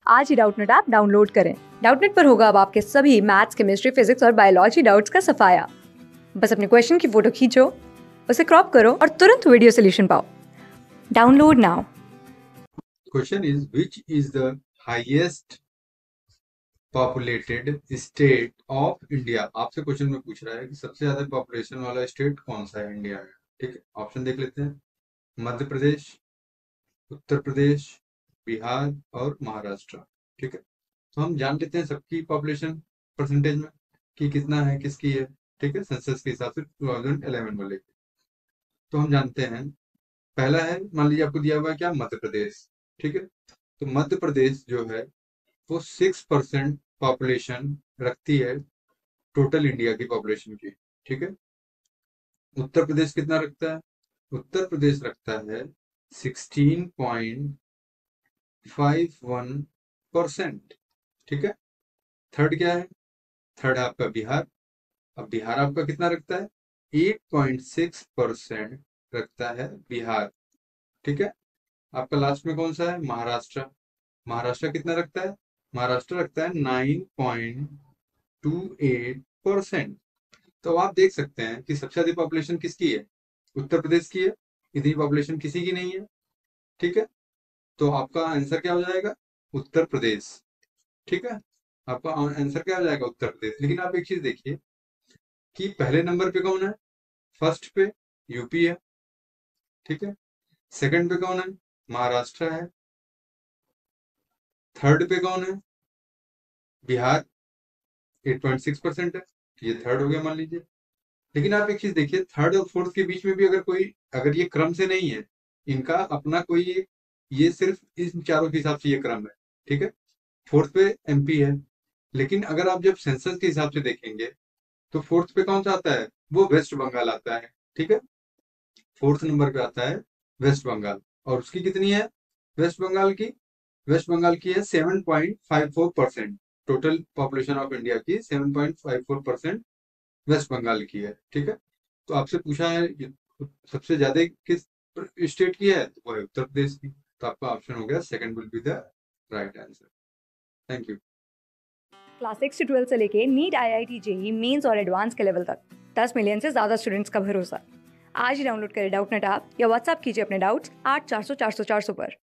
आज ही Doubtnut app download करें। डाउटनेट पर होगा अब आपके सभी मैथ्स, केमिस्ट्री, फिजिक्स और बायोलॉजी डाउट्स का सफाया। बस अपने क्वेश्चन की फोटो खींचो, उसे क्रॉप करो और तुरंत वीडियो सोल्यूशन पाओ। Download now. Question is, which is the highest populated state of India? आपसे क्वेश्चन में पूछ रहा है कि सबसे ज्यादा पॉपुलेशन वाला स्टेट कौन सा है इंडिया में। ठीक है, ऑप्शन देख लेते हैं। मध्य प्रदेश, उत्तर प्रदेश, बिहार और महाराष्ट्र। ठीक है, तो हम जान लेते हैं सबकी पॉपुलेशन परसेंटेज में कि कितना है, किसकी है। ठीक है, सेंसस के हिसाब से 2011 वाले। तो हम जानते हैं, पहला है, मान लीजिए आपको दिया हुआ है क्या, मध्य प्रदेश। ठीक है, तो मध्य प्रदेश जो है वो 6% पॉपुलेशन रखती है टोटल इंडिया की पॉपुलेशन की। ठीक है, उत्तर प्रदेश कितना रखता है? उत्तर प्रदेश रखता है 16.51%। ठीक है, थर्ड क्या है? थर्ड है आपका बिहार। अब बिहार आपका कितना रखता है? 8.6% रखता है बिहार। ठीक है, आपका लास्ट में कौन सा है? महाराष्ट्र। महाराष्ट्र कितना रखता है? महाराष्ट्र रखता है 9.28%। तो आप देख सकते हैं कि सबसे ज्यादा पॉपुलेशन किसकी है? उत्तर प्रदेश की है। इतनी पॉपुलेशन किसी की नहीं है। ठीक है, तो आपका आंसर क्या हो जाएगा? उत्तर प्रदेश। ठीक है, आपका आंसर क्या हो जाएगा? उत्तर प्रदेश। लेकिन आप एक चीज देखिए कि पहले नंबर पे कौन है? फर्स्ट पे यूपी है। ठीक है, सेकंड पे कौन है? महाराष्ट्र है। थर्ड पे कौन है? बिहार, 8.6% है। ये थर्ड हो गया मान लीजिए। लेकिन आप एक चीज देखिए, थर्ड और फोर्थ के बीच में भी अगर कोई, अगर ये क्रम से नहीं है, इनका अपना कोई ये सिर्फ इन चारों के हिसाब से ये क्रम है। ठीक है, फोर्थ पे एमपी है। लेकिन अगर आप जब सेंसस के हिसाब से देखेंगे तो फोर्थ पे कौन सा आता है? वो वेस्ट बंगाल आता है। ठीक है, फोर्थ नंबर पे आता है वेस्ट बंगाल। और उसकी कितनी है वेस्ट बंगाल की? वेस्ट बंगाल की है 7.54%। टोटल पॉपुलेशन ऑफ इंडिया की 7.54% वेस्ट बंगाल की है। ठीक है, तो आपसे पूछा है सबसे ज्यादा किस स्टेट की है, तो वो है उत्तर प्रदेश की। तो आपका ऑप्शन हो गया second will be the right answer. Thank you. Class 6 से 12 से लेके नीट, IIT, JEE मेंस और एडवांस के लेवल तक 10 मिलियन से ज्यादा स्टूडेंट्स का भरोसा। आज ही डाउनलोड करें डाउटनेट ऐप या व्हाट्सएप कीजिए अपने डाउट्स 8400 400 400 पर।